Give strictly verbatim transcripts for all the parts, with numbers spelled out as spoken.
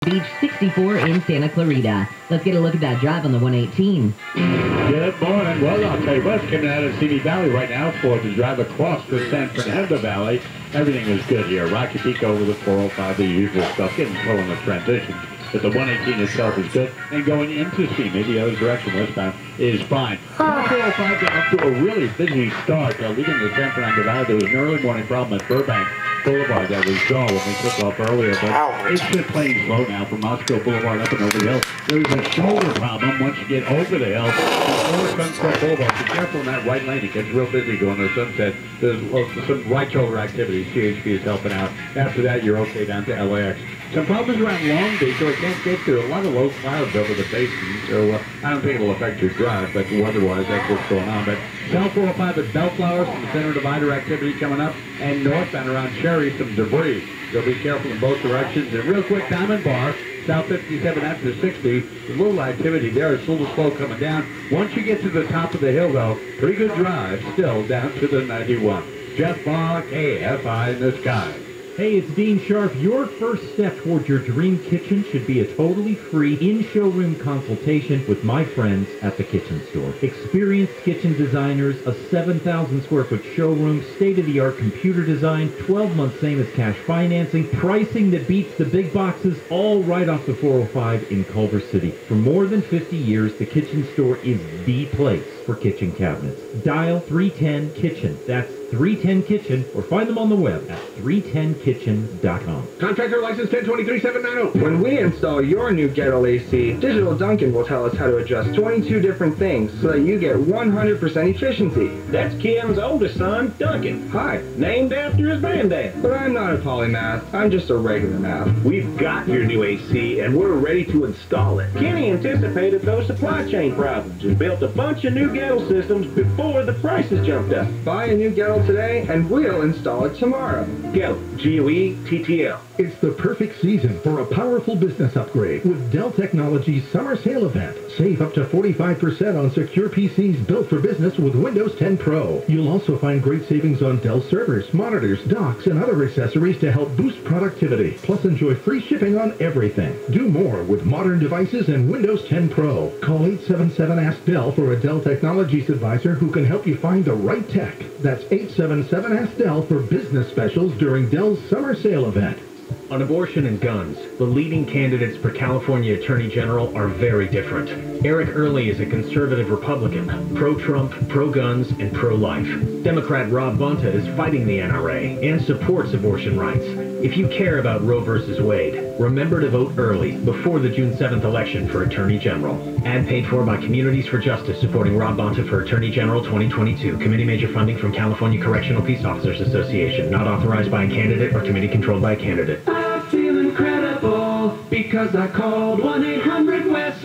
Beach sixty-four in Santa Clarita. Let's get a look at that drive on the one eighteen. Good morning. Well, I'll tell you what's coming out of Simi Valley right now for the drive across the San Fernando Valley. Everything is good here. Rocky Peak over the four oh five, the usual stuff. Getting slow in the transition. But the one eighteen itself is good. And going into Simi, the other direction westbound, is fine. four oh five got up to a really busy start. Uh, leaving the San Fernando Valley, there was an early morning problem at Burbank Boulevard that was dull when we took off earlier, but it's just plain slow now from Moscow Boulevard up and over the hill. There's a shoulder problem once you get over the hill before Sunset Boulevard. Be careful in that right lane. It gets real busy going to Sunset. There's well, some right shoulder activity. C H P is helping out. After that, you're okay down to L A X. Some problems around Long Beach, so I can't get to a lot of low clouds over the basin, so uh, I don't think it'll affect your drive, but weather-wise, that's what's going on. But South four oh five at Bellflower, some center divider activity coming up, and northbound around Cherry, some debris. So be careful in both directions. And real quick, Diamond Bar, South fifty-seven after sixty, a little activity there. It's a little slow coming down. Once you get to the top of the hill, though, pretty good drive still down to the ninety-one. Jeff Baugh, K F I in the sky. Hey, it's Dean Sharp. Your first step towards your dream kitchen should be a totally free in-showroom consultation with my friends at the Kitchen Store. Experienced kitchen designers, a seven thousand square foot showroom, state-of-the-art computer design, twelve month same as cash financing, pricing that beats the big boxes, all right off the four oh five in Culver City. For more than fifty years, the Kitchen Store is the place for kitchen cabinets. Dial three ten kitchen. That's three ten kitchen, or find them on the web at three ten kitchen dot com. Contractor license ten twenty-three seven ninety. When we install your new Gettle A C, Digital Duncan will tell us how to adjust twenty-two different things so that you get one hundred percent efficiency. That's Kim's oldest son, Duncan. Hi. Named after his granddad. But I'm not a polymath. I'm just a regular math. We've got your new A C, and we're ready to install it. Kenny anticipated those supply chain problems and built a bunch of new Gettle systems before the prices jumped up. Buy a new Gettle today, and we'll install it tomorrow. Gettle, G O E T T L. It's the perfect season for a powerful business upgrade with Dell Technologies Summer Sale Event. Save up to forty-five percent on secure P Cs built for business with Windows ten Pro. You'll also find great savings on Dell servers, monitors, docks, and other accessories to help boost productivity. Plus, enjoy free shipping on everything. Do more with modern devices and Windows ten Pro. Call eight seven seven ask Dell for a Dell Technologies advisor who can help you find the right tech. That's eight seven seven ask Dell for business specials during Dell's Summer Sale Event. On abortion and guns, the leading candidates for California Attorney General are very different. Eric Early is a conservative Republican, pro-Trump, pro-guns, and pro-life. Democrat Rob Bonta is fighting the N R A and supports abortion rights. If you care about Roe versus Wade, remember to vote early before the June seventh election for Attorney General. Ad paid for by Communities for Justice supporting Rob Bonta for Attorney General twenty twenty-two. Committee major funding from California Correctional Peace Officers Association. Not authorized by a candidate or committee controlled by a candidate. I feel incredible because I called one eight hundred West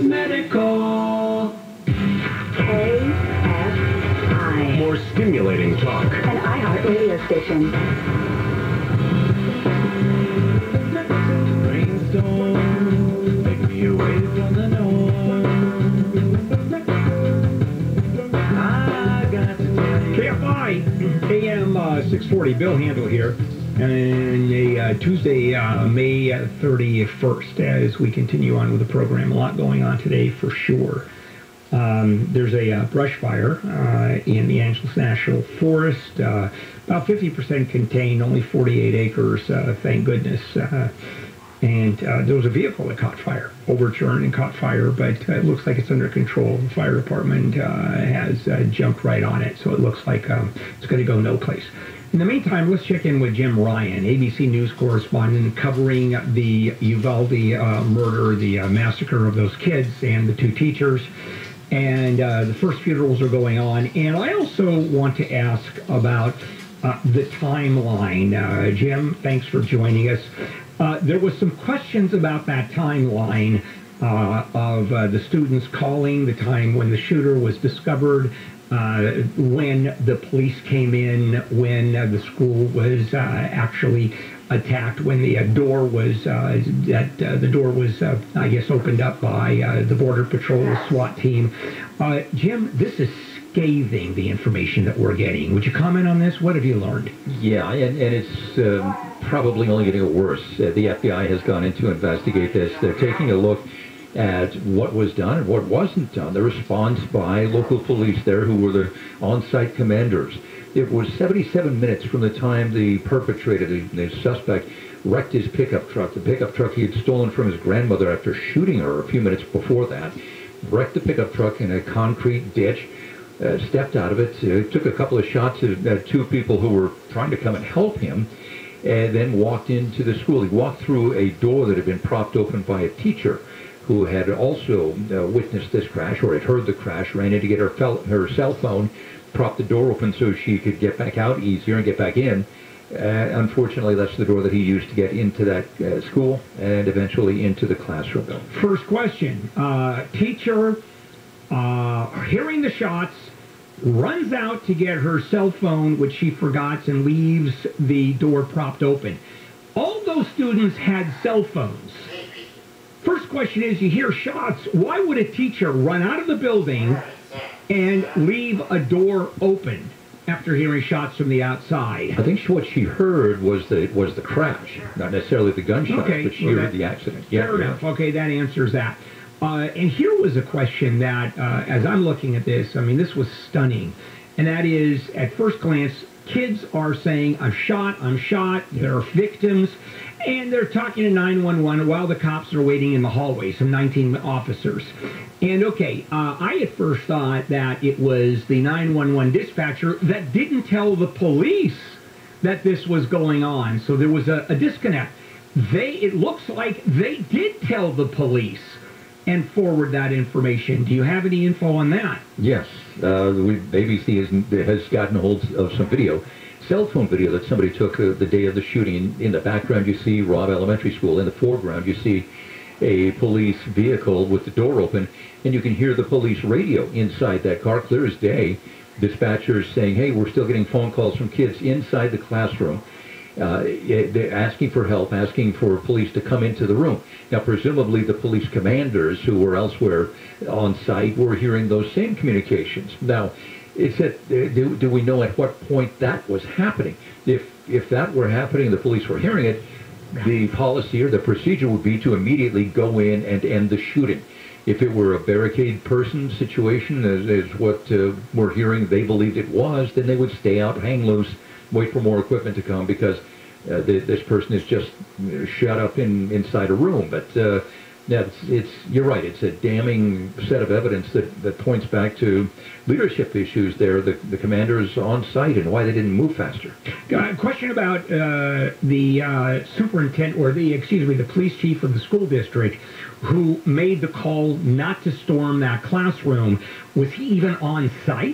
Medical. K F I. More stimulating talk. An iHeart radio station. Brainstorm, take me away from the norm. I got to tell you. K F I, A M uh, six forty, Bill Handel here. And a uh, Tuesday, uh, May thirty-first, as we continue on with the program. A lot going on today for sure. Um, there's a uh, brush fire uh, in the Angeles National Forest. Uh, about fifty percent contained, only forty-eight acres, uh, thank goodness. Uh, and uh, there was a vehicle that caught fire, overturned and caught fire, but uh, it looks like it's under control. The fire department uh, has uh, jumped right on it, so it looks like um, it's going to go no place. In the meantime, let's check in with Jim Ryan, A B C News correspondent, covering the Uvalde uh, murder, the uh, massacre of those kids and the two teachers. And uh, the first funerals are going on. And I also want to ask about uh, the timeline. Uh, Jim, thanks for joining us. Uh, there was some questions about that timeline uh, of uh, the students calling, the time when the shooter was discovered, uh, when the police came in, when uh, the school was uh, actually attacked, when the uh, door was uh, that uh, the door was uh, I guess opened up by uh, the Border Patrol, the SWAT team. Uh, Jim, this is scathing, the information that we're getting. Would you comment on this? What have you learned? Yeah, and, and it's um, probably only going to get worse. Uh, the F B I has gone in to investigate this. They're taking a look at what was done and what wasn't done. The response by local police there, who were the on-site commanders. It was seventy-seven minutes from the time the perpetrator, the, the suspect, wrecked his pickup truck. The pickup truck he had stolen from his grandmother after shooting her a few minutes before that. Wrecked the pickup truck in a concrete ditch, uh, stepped out of it, uh, took a couple of shots at uh, two people who were trying to come and help him, and then walked into the school. He walked through a door that had been propped open by a teacher who had also uh, witnessed this crash, or had heard the crash, ran in to get her, fel- her cell phone, propped the door open so she could get back out easier and get back in. Uh, unfortunately, that's the door that he used to get into that uh, school and eventually into the classroom. First question. Uh, teacher, uh, hearing the shots, runs out to get her cell phone, which she forgot, and leaves the door propped open. All those students had cell phones. First question is, you hear shots, why would a teacher run out of the building and leave a door open after hearing shots from the outside? I think what she heard was the was the crash, not necessarily the gunshots, okay, but she well, heard that, the accident. Fair Yeah, enough. yeah. Okay, that answers that. Uh, and here was a question that, uh, as I'm looking at this, I mean, this was stunning. And that is, at first glance, kids are saying, I'm shot, I'm shot, there are victims. And they're talking to nine one one while the cops are waiting in the hallway, some nineteen officers. And, okay, uh, I at first thought that it was the nine one one dispatcher that didn't tell the police that this was going on. So there was a, a disconnect. They, it looks like they did tell the police and forward that information. Do you have any info on that? Yes. Uh, we, A B C has, has gotten hold of some video. Cell phone video that somebody took uh, the day of the shooting. In, in the background, you see Robb Elementary School. In the foreground, you see a police vehicle with the door open, and you can hear the police radio inside that car, clear as day. Dispatchers saying, hey, we're still getting phone calls from kids inside the classroom. Uh, they're asking for help, asking for police to come into the room. Now, presumably the police commanders who were elsewhere on site were hearing those same communications. Now, It said, do, do we know at what point that was happening? If if that were happening, the police were hearing it, the policy or the procedure would be to immediately go in and end the shooting. If it were a barricade person situation, as, as what uh, we're hearing they believed it was, then they would stay out, hang loose, wait for more equipment to come because uh, the, this person is just shut up in inside a room. But uh, Yeah, it's, it's, you're right. It's a damning set of evidence that, that points back to leadership issues there, the, the commanders on site and why they didn't move faster. Uh, question about uh, the uh, superintendent, or the, excuse me, the police chief of the school district who made the call not to storm that classroom. Was he even on site?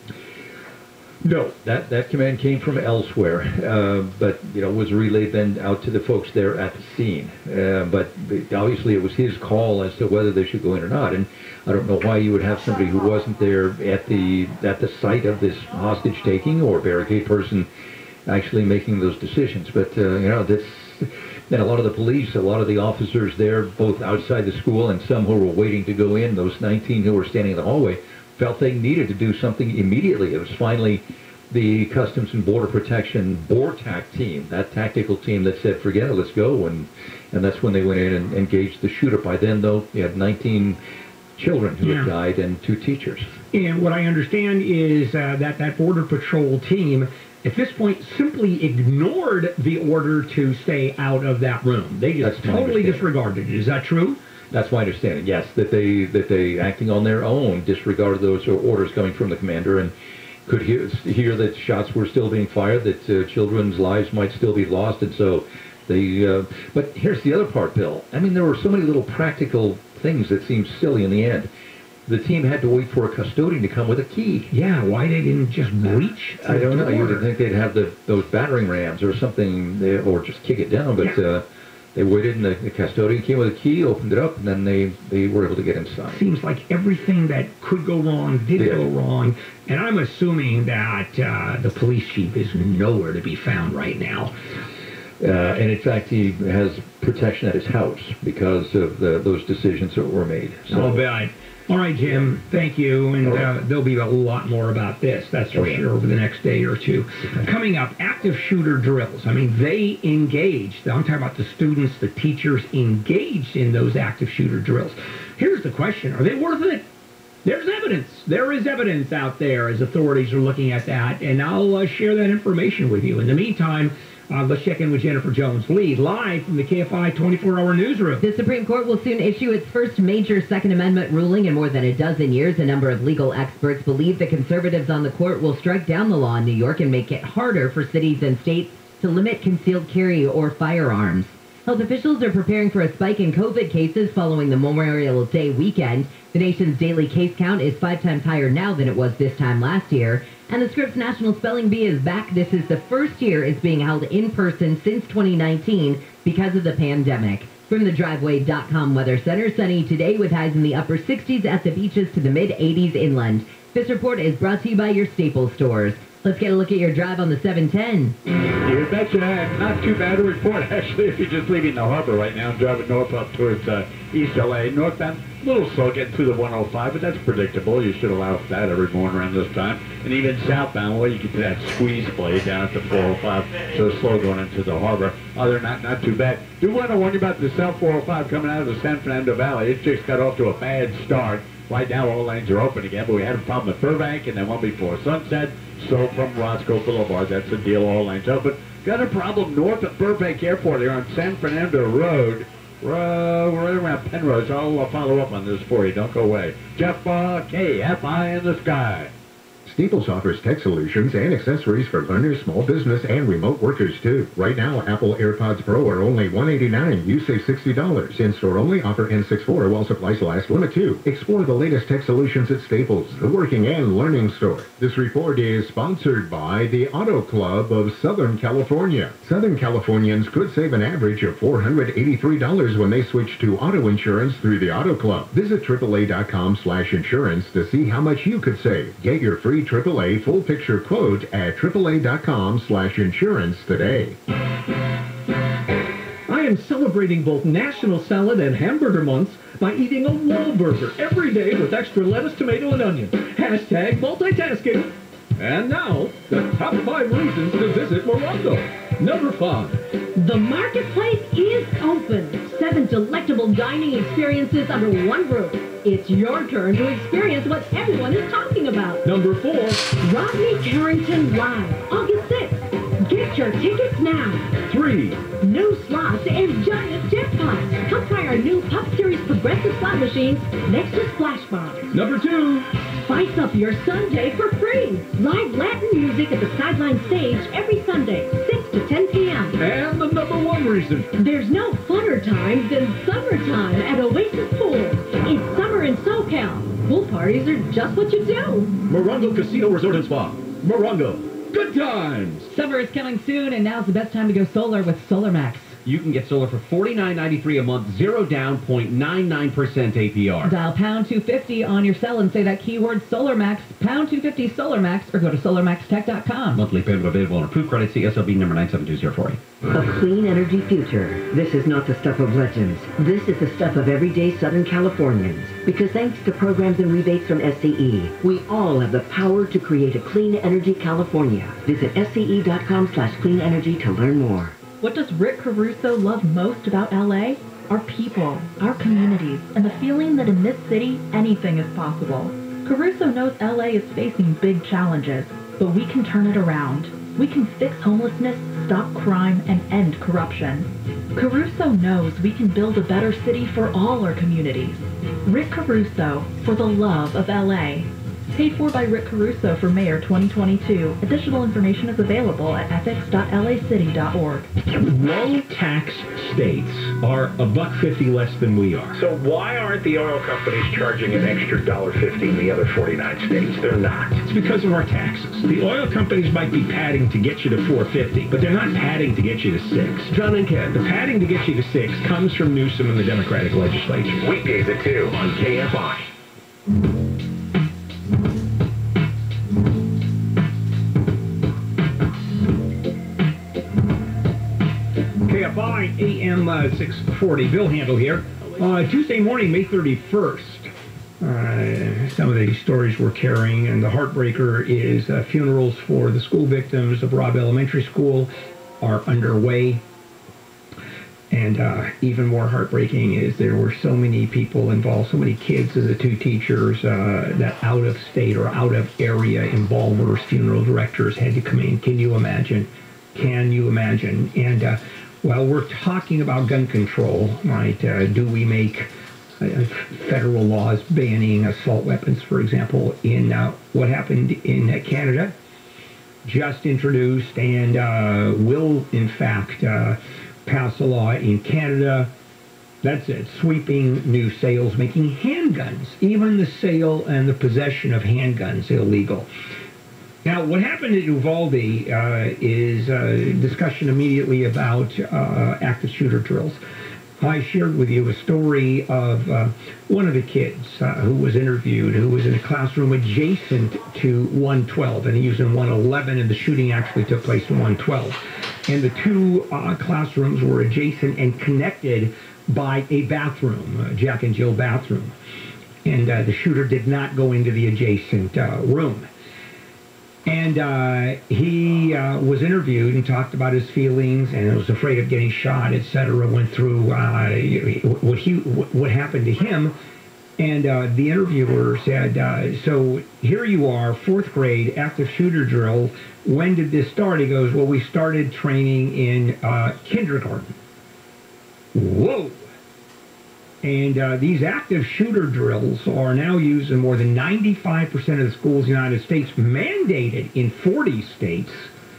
No, that, that command came from elsewhere, uh, but, you know, was relayed then out to the folks there at the scene. Uh, but obviously it was his call as to whether they should go in or not, and I don't know why you would have somebody who wasn't there at the at the site of this hostage-taking or barricade person actually making those decisions. But, uh, you know, this... And a lot of the police, a lot of the officers there, both outside the school and some who were waiting to go in, those nineteen who were standing in the hallway, felt they needed to do something immediately. It was finally the Customs and Border Protection B O R T A C team, that tactical team that said, forget it, let's go. And, and that's when they went in and engaged the shooter. By then, though, you had nineteen children who yeah. had died and two teachers. And what I understand is uh, that that Border Patrol team, at this point, simply ignored the order to stay out of that room. They just That's totally disregarded it. Is that true? That's my understanding, yes, that they, that they, acting on their own, disregarded those orders coming from the commander and could hear, hear that shots were still being fired, that uh, children's lives might still be lost, and so they... Uh, but here's the other part, Bill. I mean, there were so many little practical things that seemed silly in the end. The team had to wait for a custodian to come with a key. Yeah, why they didn't just breach the I don't know. door? You would think they'd have the those battering rams or something, or just kick it down, but... Yeah. Uh, They waited, and the, the custodian came with a key, opened it up, and then they, they were able to get inside. Seems like everything that could go wrong did Yeah. go wrong. And I'm assuming that uh, the police chief is nowhere to be found right now. Uh, and in fact, he has protection at his house because of the, those decisions that were made. So, I'll bet. All right, Jim, thank you. And uh, there'll be a lot more about this, that's for sure, over the next day or two. Coming up, active shooter drills. I mean, they engaged. I'm talking about the students, the teachers engaged in those active shooter drills. Here's the question. Are they worth it? There's evidence. There is evidence out there as authorities are looking at that, and I'll uh, share that information with you. In the meantime, Uh, let's check in with Jennifer Jones-Lee, live from the K F I twenty-four hour newsroom. The Supreme Court will soon issue its first major Second Amendment ruling in more than a dozen years. A number of legal experts believe the conservatives on the court will strike down the law in New York and make it harder for cities and states to limit concealed carry or firearms. Health officials are preparing for a spike in COVID cases following the Memorial Day weekend. The nation's daily case count is five times higher now than it was this time last year. And the Scripps National Spelling Bee is back. This is the first year it's being held in person since twenty nineteen because of the pandemic. From the Driveway dot com Weather Center, sunny today with highs in the upper sixties at the beaches to the mid eighties inland. This report is brought to you by your Staples stores. Let's get a look at your drive on the seven ten. You betcha. Not too bad a report, actually, if you're just leaving the harbor right now and driving north up towards uh, East L A. Northbound, a little slow getting through the one oh five, but that's predictable. You should allow for that every morning around this time. And even southbound, well, you get to that squeeze play down at the four oh five, so slow going into the harbor. Other than that, not too bad. Do want to warn you about the South four oh five coming out of the San Fernando Valley. It just got off to a bad start. Right now, all lanes are open again, but we had a problem at Burbank and then one before Sunset. So from Roscoe Boulevard, that's the deal, all lanes open. Got a problem north of Burbank Airport here on San Fernando Road. Uh, right around Penrose. I'll uh, follow up on this for you. Don't go away. Jeff uh, K F I in the sky. Staples offers tech solutions and accessories for learners, small business, and remote workers, too. Right now, Apple AirPods Pro are only one hundred eighty-nine dollars. You save sixty dollars. In-store only. Offer ends six four while supplies last. Limit two. Explore the latest tech solutions at Staples, the working and learning store. This report is sponsored by the Auto Club of Southern California. Southern Californians could save an average of four hundred eighty-three dollars when they switch to auto insurance through the Auto Club. Visit triple A dot com slash insurance to see how much you could save. Get your free triple A full picture quote at triple A dot com slash insurance today. I am celebrating both National Salad and Hamburger Months by eating a Wahlburger every day with extra lettuce, tomato, and onion. Hashtag multitasking. And now, the top five reasons to visit Morongo. Number five. The marketplace is open. Seven delectable dining experiences under one roof. It's your turn to experience what everyone is talking about. Number four. Rodney Carrington Live, August sixth. Get your tickets now. Three. New slots and giant jackpots. Come try our new Pop Series progressive slot machines next to Splash Bar. Number two. Spice up your Sunday for free. Live Latin music at the Sideline Stage every Sunday, six to ten p.m. And the number one reason. There's no funner time than summertime at Oasis Pool. It's summer in SoCal. Pool parties are just what you do. Morongo Casino Resort and Spa. Morongo. Good times. Summer is coming soon, and now's the best time to go solar with SolarMax. You can get solar for forty-nine ninety-three a month, zero down, zero point nine nine percent A P R. Dial pound two fifty on your cell and say that keyword SolarMax, pound two fifty SolarMax, or go to solar max tech dot com. Monthly payment available on approved credit. C S L B number nine seven two zero four eight. A clean energy future. This is not the stuff of legends. This is the stuff of everyday Southern Californians. Because thanks to programs and rebates from S C E, we all have the power to create a clean energy California. Visit S C E dot com slash clean energy to learn more. What does Rick Caruso love most about L A? Our people, our communities, and the feeling that in this city, anything is possible. Caruso knows L A is facing big challenges, but we can turn it around. We can fix homelessness, stop crime, and end corruption. Caruso knows we can build a better city for all our communities. Rick Caruso, for the love of L A. Paid for by Rick Caruso for Mayor twenty twenty-two. Additional information is available at ethics dot L A city dot org. Low-tax states are a buck fifty less than we are. So why aren't the oil companies charging an extra one dollar fifty in the other forty-nine states? They're not. It's because of our taxes. The oil companies might be padding to get you to four fifty, but they're not padding to get you to six. John and Ken, the padding to get you to six comes from Newsom and the Democratic legislature. Weekdays at two on K F I. K F I A M uh, six forty. Bill Handel here. Uh, Tuesday morning, May thirty-first. Uh, some of the stories we're carrying, and the heartbreaker is uh, funerals for the school victims of Robb Elementary School are underway. And uh, even more heartbreaking is there were so many people involved, so many kids of the two teachers uh, that out of state or out of area involvers, funeral directors had to come in. Can you imagine? Can you imagine? And uh, while we're talking about gun control, right, uh, do we make uh, federal laws banning assault weapons, for example, in uh, what happened in uh, Canada? Just introduced and uh, will, in fact, uh, pass a law in Canada. That's it, sweeping new sales, making handguns, even the sale and the possession of handguns, illegal. Now, what happened at Uvalde uh, is a discussion immediately about uh, active shooter drills. I shared with you a story of uh, one of the kids uh, who was interviewed, who was in a classroom adjacent to one twelve, and he was in one eleven, and the shooting actually took place in one twelve. And the two uh, classrooms were adjacent and connected by a bathroom, a Jack and Jill bathroom. And uh, the shooter did not go into the adjacent uh, room. And uh, he uh, was interviewed and talked about his feelings and was afraid of getting shot, et cetera. Went through uh, what he what happened to him. And uh, the interviewer said, uh, so here you are, fourth grade, active shooter drill. When did this start? He goes, well, we started training in uh, kindergarten. Whoa. And uh, these active shooter drills are now used in more than ninety-five percent of the schools in the United States, mandated in forty states,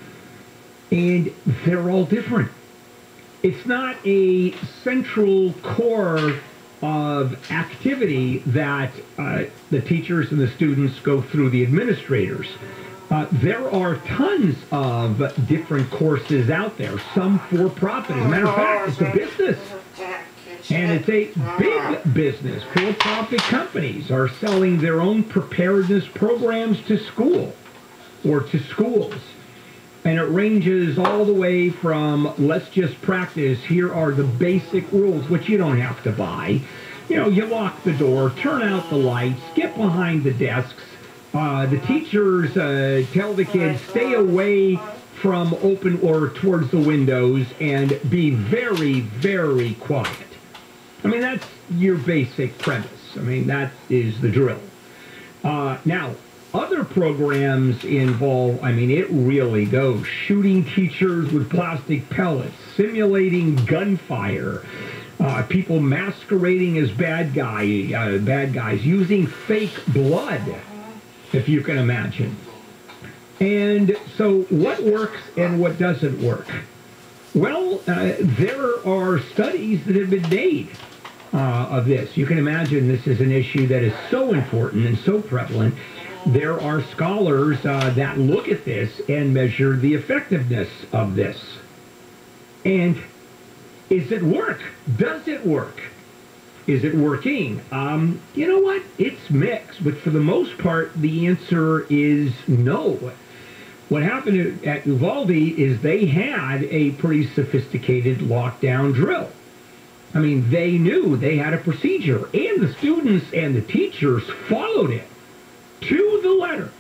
and they're all different. It's not a central core of activity that uh, the teachers and the students go through, the administrators. Uh, there are tons of different courses out there, some for profit. As a matter of fact, it's a business. And it's a big business. For-profit companies are selling their own preparedness programs to school or to schools. And it ranges all the way from, let's just practice, here are the basic rules, which you don't have to buy. You know, you lock the door, turn out the lights, get behind the desks. Uh, the teachers uh, tell the kids, stay away from open or towards the windows and be very, very quiet. I mean, that's your basic premise. I mean, that is the drill. Uh, now, other programs involve, I mean, it really goes. Shooting teachers with plastic pellets, simulating gunfire, uh, people masquerading as bad guy, uh, bad guys, using fake blood, if you can imagine. And so what works and what doesn't work? Well, uh, there are studies that have been made uh, of this. You can imagine this is an issue that is so important and so prevalent. There are scholars uh, that look at this and measure the effectiveness of this. And is it work? Does it work? Is it working? Um, you know what? It's mixed, but for the most part, the answer is no. What happened at Uvalde is they had a pretty sophisticated lockdown drill. I mean, they knew they had a procedure, and the students and the teachers followed it to the letter.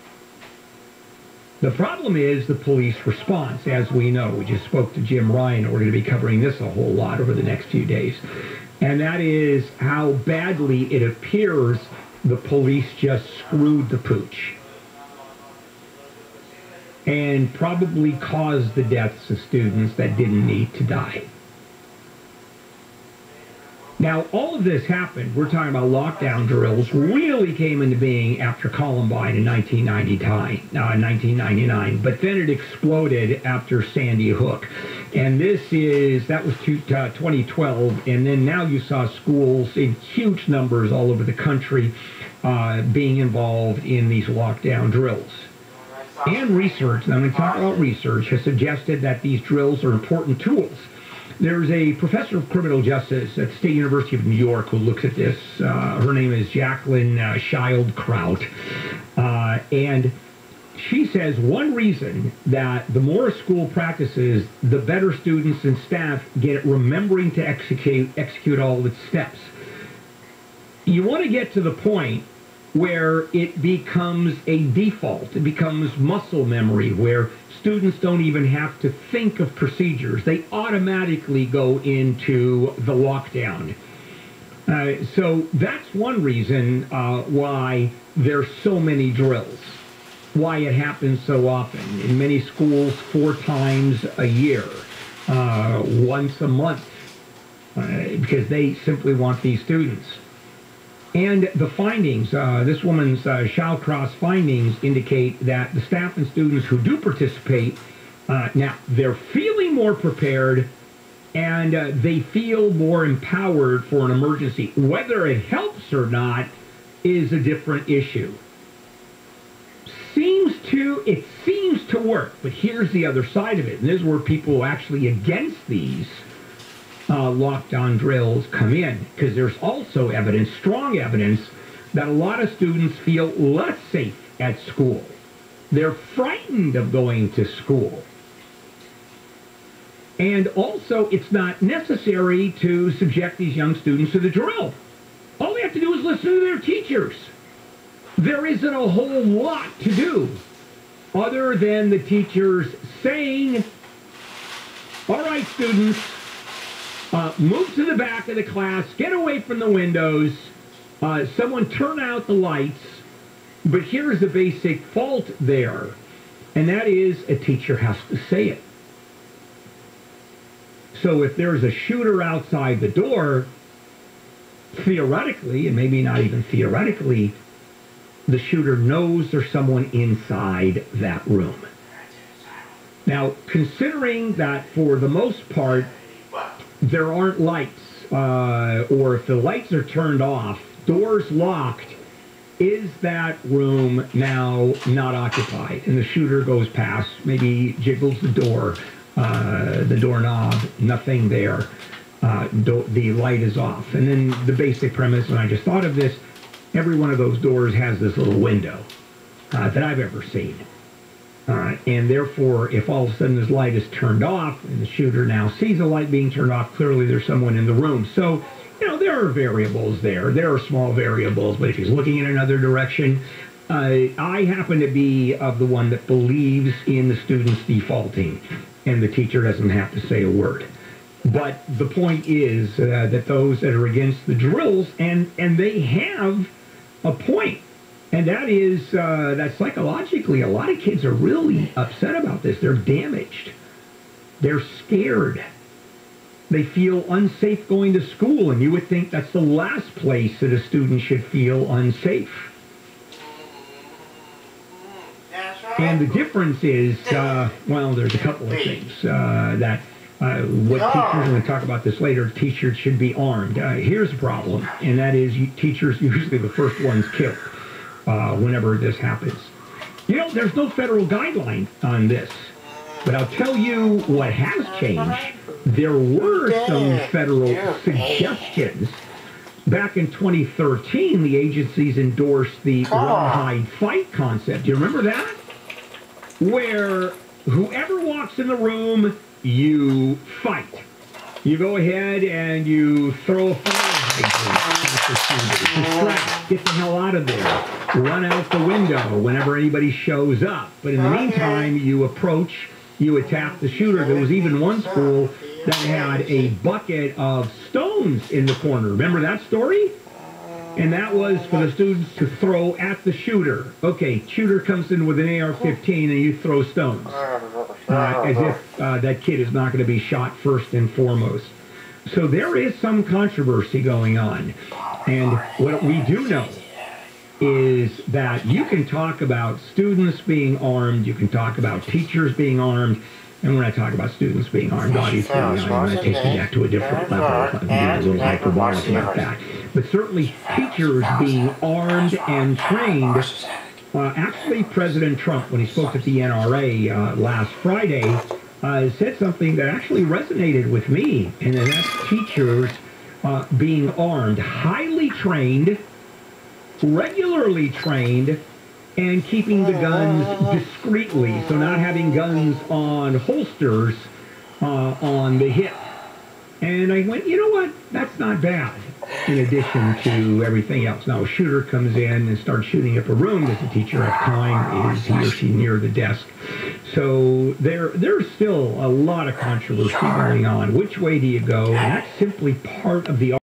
The problem is the police response, as we know. We just spoke to Jim Ryan. We're going to be covering this a whole lot over the next few days. And that is how badly it appears the police just screwed the pooch and probably caused the deaths of students that didn't need to die. Now, all of this happened, we're talking about lockdown drills, really came into being after Columbine in nineteen ninety-nine, but then it exploded after Sandy Hook. And this is, that was twenty twelve, and then now you saw schools in huge numbers all over the country uh, being involved in these lockdown drills. And research, and I'm going to talk about research, has suggested that these drills are important tools. There's a professor of criminal justice at the State University of New York who looks at this. Uh, her name is Jacqueline uh, Child-Kraut. Uh, and she says one reason that the more a school practices, the better students and staff get at remembering to execute, execute all of its steps. you want to get to the point where it becomes a default. It becomes muscle memory, where students don't even have to think of procedures. They automatically go into the lockdown. Uh, so that's one reason uh, why there's so many drills, why it happens so often. In many schools, four times a year, uh, once a month, uh, because they simply want these students. And the findings, uh, this woman's uh, Shawcross findings indicate that the staff and students who do participate, uh, now they're feeling more prepared and uh, they feel more empowered for an emergency. Whether it helps or not is a different issue. Seems to, it seems to work, but here's the other side of it. And this is where people actually against these Uh, lockdown drills come in, because there's also evidence, strong evidence, that a lot of students feel less safe at school. They're frightened of going to school. And also, it's not necessary to subject these young students to the drill. All they have to do is listen to their teachers. There isn't a whole lot to do other than the teachers saying, all right, students, Uh, move to the back of the class, get away from the windows, uh, someone turn out the lights. But here's the basic fault there, and that is a teacher has to say it. So if there's a shooter outside the door, theoretically, and maybe not even theoretically, the shooter knows there's someone inside that room. Now, considering that for the most part, there aren't lights, uh, or if the lights are turned off, doors locked, is that room now not occupied? And the shooter goes past, maybe jiggles the door, uh, the doorknob, nothing there. Uh, do- the light is off. And then the basic premise, and I just thought of this, every one of those doors has this little window uh, that I've ever seen. Uh, and therefore, if all of a sudden this light is turned off and the shooter now sees the light being turned off, clearly there's someone in the room. So, you know, there are variables there. There are small variables, but if he's looking in another direction, uh, I happen to be of the one that believes in the students defaulting, and the teacher doesn't have to say a word. But the point is uh, that those that are against the drills, and, and they have a point. And that is uh, that psychologically, a lot of kids are really upset about this. They're damaged. They're scared. They feel unsafe going to school, and you would think that's the last place that a student should feel unsafe. And the difference is, uh, well, there's a couple of things uh, that uh, what teachers, and we'll talk about this later, teachers should be armed. Uh, here's the problem, and that is you, teachers usually the first ones killed. Uh, whenever this happens. You know, there's no federal guideline on this, but I'll tell you what has changed. There were some federal suggestions. Back in twenty thirteen, the agencies endorsed the run, hide, fight concept. Do you remember that? Where whoever walks in the room, you fight. You go ahead and you throw a fire hydrant. Get the hell out of there. Run out the window whenever anybody shows up. But in the meantime, you approach, you attack the shooter. There was even one school that had a bucket of stones in the corner. Remember that story? And that was for the students to throw at the shooter. Okay, shooter comes in with an A R fifteen and you throw stones. Uh, as if uh, that kid is not going to be shot first and foremost. So there is some controversy going on. And what we do know is that you can talk about students being armed, you can talk about teachers being armed, and when I talk about students being armed, obviously I'm going to take you back to a different level. I'm being a little hyperbolic about that. But certainly teachers being armed and trained. Uh, actually, President Trump, when he spoke at the N R A uh, last Friday, uh, said something that actually resonated with me, and that's teachers uh, being armed, highly trained, regularly trained, and keeping the guns discreetly, so not having guns on holsters uh, on the hip. And I went, you know what? That's not bad. in addition to everything else. Now, a shooter comes in and starts shooting up a room. Does the teacher have time? Is he or she near the desk? So there, there's still a lot of controversy going on. Which way do you go? And that's simply part of the